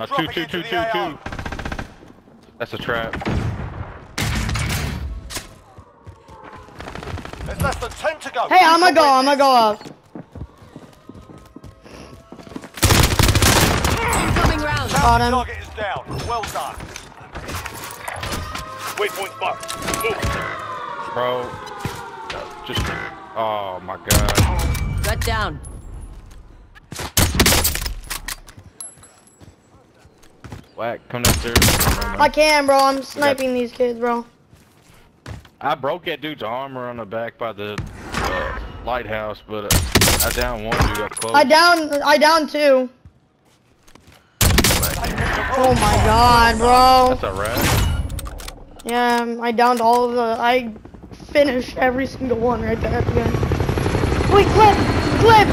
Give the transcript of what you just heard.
Two. That's a trap. There's less than 10 to go. Hey, I'm gonna go up. Incoming round. Got him. Target is down. Well done. Waypoint marked. Move. Bro. Just. Oh my god. Got down. Whack, come downstairs. I can, bro. I'm sniping these kids, bro. I broke that dude's armor on the back by the lighthouse, but I downed one dude up close. I downed two. Oh my god, bro. That's a rat. Yeah, I downed all of the. I finished every single one right there at the end. Wait, clip!